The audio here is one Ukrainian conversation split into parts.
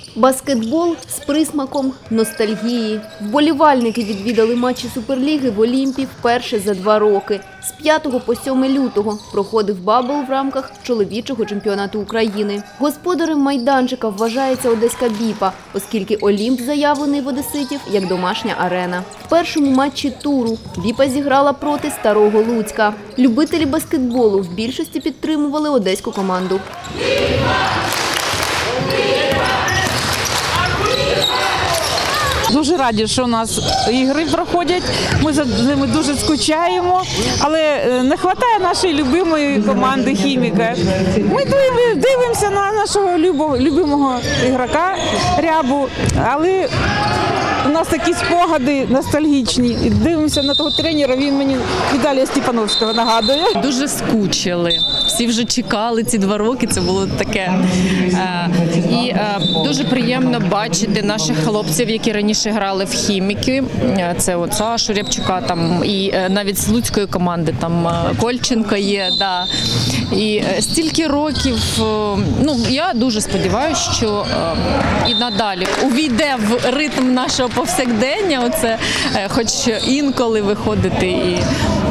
Баскетбол з присмаком ностальгії. Вболівальники відвідали матчі Суперліги в Олімпі вперше за 2 роки. З 5 по 7 лютого проходив бабл в рамках чоловічого чемпіонату України. Господарем майданчика вважається одеська «Біпа», оскільки Олімп заявлений в одеситів як домашня арена. В першому матчі туру «Біпа» зіграла проти Старого Луцька. Любителі баскетболу в більшості підтримували одеську команду. Дуже раді, що у нас ігри проходять, ми за ними дуже скучаємо, але не вистачає нашої любимої команди «Хіміка». Ми дивимося на нашого любимого ігрока Рябу, але у нас такі спогади ностальгічні. І дивимося на того тренера, він мені Віталія Степановського нагадує. Дуже скучили, всі вже чекали ці 2 роки, це було таке. І дуже приємно бачити наших хлопців, які раніше грали в «Хіміки». Це от Сашу Рябчука, там, і навіть з луцької команди, там Кольченко є. Да. І стільки років, ну, я дуже сподіваюся, що і надалі увійде в ритм нашого повсякдення, оце, хоч інколи виходити і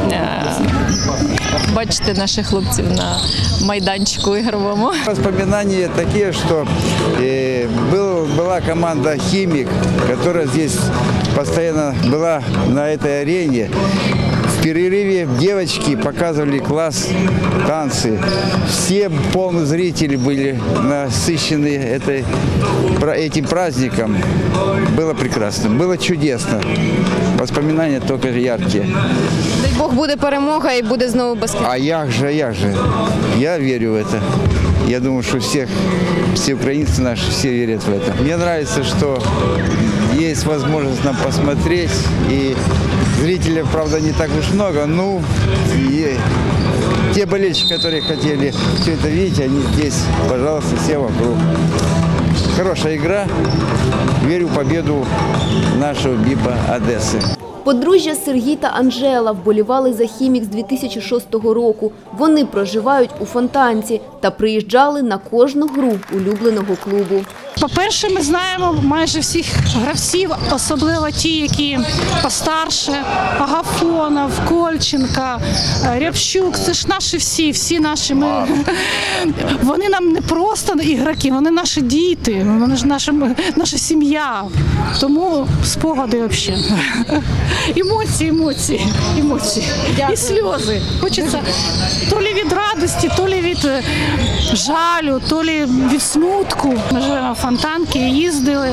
бачити наших хлопців на майданчику ігровому. Воспоминания такие, что была команда «Химик», которая здесь постоянно была на этой арене. В перерыве девочки показывали класс, танцы. Все полные зрители были насыщены этим праздником. Было прекрасно, было чудесно. Воспоминания только яркие. Дай Бог, буде перемога і буде знову баскетбол. А як же. Я верю в это. Я думаю, что все украинцы наши, все верят в это. Мне нравится, что есть возможность нам посмотреть. И зрителей, правда, не так уж много. Ну, и те болельщики, которые хотели все это видеть, они здесь, пожалуйста, все вокруг. Хорошая игра. Верю в победу нашего БІПа Одеси. Подружжя Сергій та Анжела вболівали за «Хімік» з 2006 року. Вони проживають у Фонтанці та приїжджали на кожну гру улюбленого клубу. По-перше, ми знаємо майже всіх гравців, особливо ті, які постарше. Агафонов, Кольченко, Рябчук. Це ж наші всі наші. Вони нам не просто ігроки, вони наші діти, вони ж наша сім'я. Тому спогади взагалі. Емоції. І сльози. Хочеться то лі від радості, то лі від жалю, то лі від смутку. Ми живемо в Фонтанці, їздили.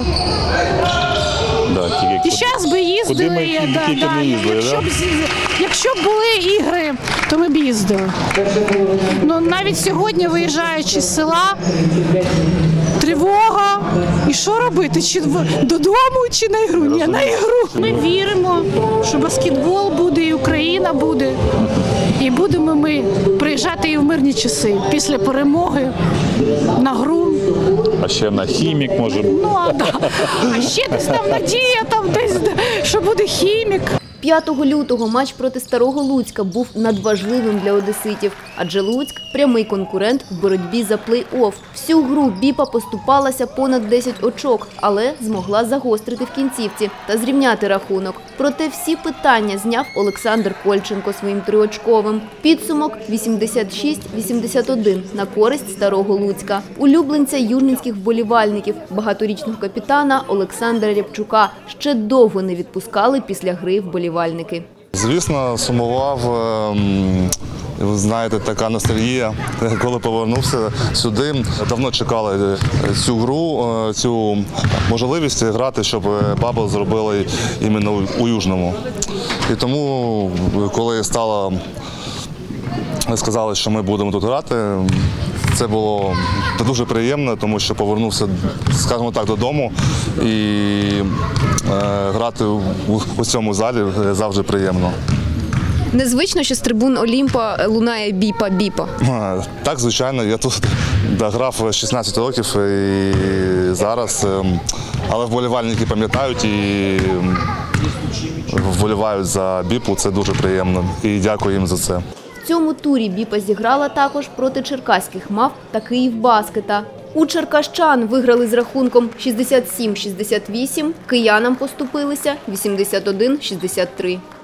І зараз би їздили. Якщо б були ігри, то ми б їздили. Ну, навіть сьогодні, виїжджаючи з села, тривога. І що робити? Чи додому, чи на ігру? Ні, на ігру. Ми віримо, що баскетбол буде, і Україна буде. І будемо ми приїжджати і в мирні часи. Після перемоги на гру. А ще на «Хімік» можемо. Ну, а ще десь там надія, що буде «Хімік». 5 лютого матч проти Старого Луцька був надважливим для одеситів, адже Луцьк – прямий конкурент в боротьбі за плей-офф. Всю гру «Біпа» поступалася понад 10 очок, але змогла загострити в кінцівці та зрівняти рахунок. Проте всі питання зняв Олександр Кольченко своїм 3-очковим. Підсумок – 86-81 на користь Старого Луцька. Улюбленця южненських вболівальників, багаторічного капітана Олександра Рябчука, ще довго не відпускали після гри вболівальники. Звісно, сумував, ви знаєте, така ностальгія, коли повернувся сюди. Давно чекали цю гру, цю можливість грати, щоб бабл зробили іменно у Южному. І тому, коли сказали, що ми будемо тут грати, це було дуже приємно, тому що повернувся, скажімо так, додому і грати у цьому залі завжди приємно. Незвично, що з трибун Олімпа лунає «Біпа». Так, звичайно, я тут грав 16 років і зараз, але вболівальники пам'ятають і вболівають за «Біпу», це дуже приємно і дякую їм за це. В цьому турі «Біпа» зіграла також проти черкаських «Мавп» та «Київбаскета». У черкащан виграли з рахунком 67-68, киянам поступилися 81-63.